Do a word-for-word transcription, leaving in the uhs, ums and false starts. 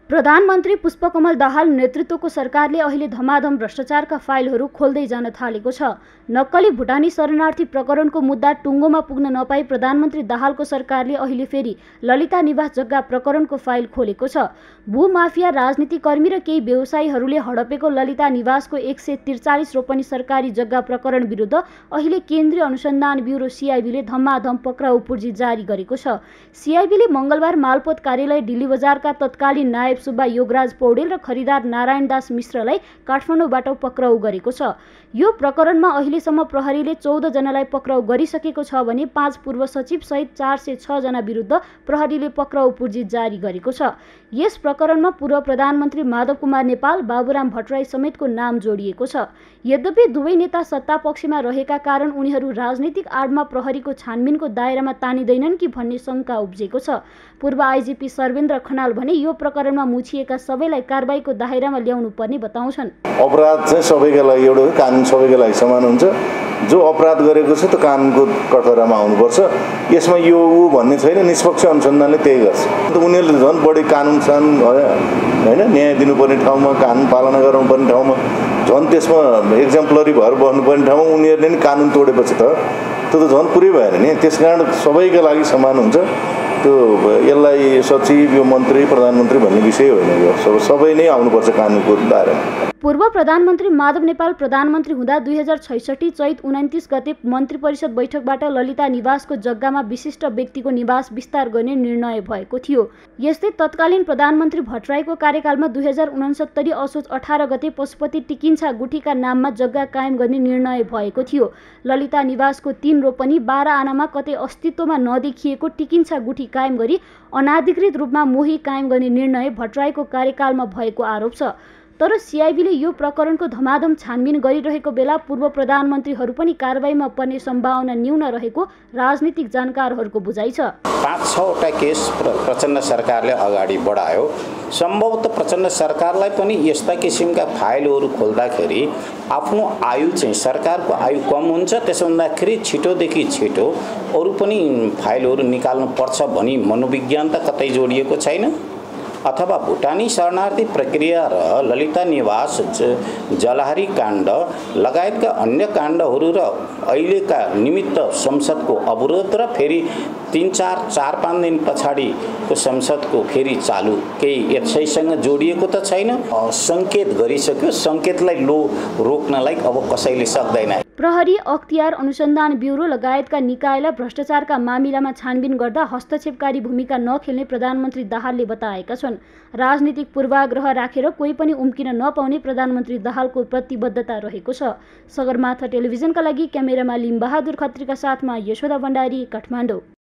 प्रधानमन्त्री पुष्पकमल दाहाल नेतृत्वको सरकारले अहिले धमाधम भ्रष्टाचारका फाइलहरू खोल्दै जान थालेको छ। नक्कली भुटानी शरणार्थी प्रकरणको मुद्दा टुङ्गोमा पुग्न नपाई प्रधानमन्त्री दाहालको सरकारले अहिले फेरि ललिता निवास जग्गा प्रकरणको फाइल खोलेको छ। भूमाफिया राजनीतिकर्मी र केही व्यवसायीहरूले हडपेको ललिता निवासको एक सय त्रिचालिस रोपनी सरकारी जग्गा प्रकरण विरुद्ध अहिले केन्द्रीय अनुसन्धान ब्युरो सिआइबीले धमाधम पक्राउ पूर्जी जारी गरेको छ। सिआइबीले मङ्गलबार मालपोत कार्यालय दिल्ली बजारका तत्कालीन नायब सुब्बा योगराज पौडेल र खरिदार नारायण दास मिश्रलाई काठमाडौँबाट पक्राउ गरेको छ। यो प्रकरणमा अहिलेसम्म प्रहरीले चौध जनालाई पक्राउ गरिसकेको छ भने पाँच पूर्व सचिव सहित चार सय छ जना विरुद्ध प्रहरीले पक्राउ पूर्जी जारी गरेको छ। यस प्रकरणमा पूर्व प्रधानमन्त्री माधव कुमार नेपाल, बाबुराम भट्टराई समेतको नाम जोडिएको छ। यद्यपि दुवै नेता सत्ता पक्षमा रहेका कारण उनीहरू राजनीतिक आडमा प्रहरीको छानबिनको दायरामा तानिँदैनन् कि भन्ने शङ्का उब्जेको छ। पूर्व आइजिपी सर्वेन्द्र खनाल भने यो प्रकरणमा मुछिएका सबैलाई कारबाहीको दायरामा ल्याउनु पर्ने बताउँछन्। अपराध चाहिँ सबैका लागि एउटा हो, कानुन सबैका लागि समान हुन्छ। जो अपराध गरेको छ त्यो कानुनको कठघरामा आउनुपर्छ। यसमा यो ऊ भन्ने छैन, निष्पक्ष अनुसन्धानले त्यही गर्छ। उनीहरूले झन् बढी कानुन कानुन होइन, न्याय दिनुपर्ने ठाउँमा, कानुन पालना गराउनुपर्ने ठाउँमा, झन् त्यसमा एक्जाम्पलरी भएर बस्नुपर्ने ठाउँमा उनीहरूले नि कानुन तोडेपछि त त्यो त झन् पुरै भएन नि। त्यसकारण सबैका लागि समान हुन्छ। त्यो यसलाई सचिव, यो मन्त्री, प्रधानमन्त्री भन्ने विषय होइन। यो सबै नै आउनुपर्छ कानुनको दायरामा। पूर्व प्रधानमन्त्री माधव नेपाल प्रधानमन्त्री हुँदा दुई हजार छैसठी चैत उनातिस गते मन्त्री परिषद बैठकबाट ललिता निवासको जग्गामा विशिष्ट व्यक्तिको निवास विस्तार गर्ने निर्णय भएको थियो। यस्तै तत्कालीन प्रधानमन्त्री भट्टराईको कार्यकालमा दुई हजार उनसत्तरी असोज अठार गते पशुपति टिकिन्छा गुठीका नाममा जग्गा कायम गर्ने निर्णय भएको थियो। ललिता निवासको तीन रोपनी बाह्र आनामा कतै अस्तित्वमा नदेखिएको टिकिन्छा गुठी कायम गरी अनाधिकृत रूपमा मोही कायम गर्ने निर्णय भट्टराईको कार्यकालमा भएको आरोप छ। तर सिआइबीले यो प्रकरणको धमाधम छानबिन गरिरहेको बेला पूर्व प्रधानमन्त्रीहरू पनि कारबाहीमा पर्ने सम्भावना न्यून रहेको राजनीतिक जानकारहरूको बुझाइ छ। पाँच छवटा केस प्रचण्ड सरकारले अगाडि बढायो। सम्भवतः प्रचण्ड सरकारलाई पनि यस्ता किसिमका फाइलहरू खोल्दाखेरि आफ्नो आयु चाहिँ सरकारको आयु कम हुन्छ, त्यसो हुँदाखेरि छिटोदेखि छिटो अरू पनि फाइलहरू निकाल्नुपर्छ भनी मनोविज्ञान त कतै जोडिएको छैन। अथवा भुटानी शरणार्थी प्रक्रिया र ललिता निवास जलहारी काण्ड लगायतका अन्य काण्डहरू र अहिलेका निमित्त संसदको अवरोध र फेरि तीन चार चार पाँच दिन पछाडिको संसदको फेरि चालु केही यसैसँग जोडिएको त छैन। सङ्केत गरिसक्यो, सङ्केतलाई लो रोक्नलाई अब कसैले सक्दैन। प्रहरी, अख्तियार अनुसन्धान ब्युरो लगायतका निकायलाई भ्रष्टाचारका मामिलामा छानबिन गर्दा हस्तक्षेपकारी भूमिका नखेल्ने प्रधानमन्त्री दाहालले बताएका छन्। राजनीतिक पूर्वाग्रह राखेर कोही पनि उम्किन नपाउने प्रधानमन्त्री दाहालको प्रतिबद्धता रहेको छ। सगरमाथा टेलिभिजनका लागि क्यामेरामा लिम्बहादुर खत्रीका साथमा यशोदा भण्डारी, काठमाडौँ।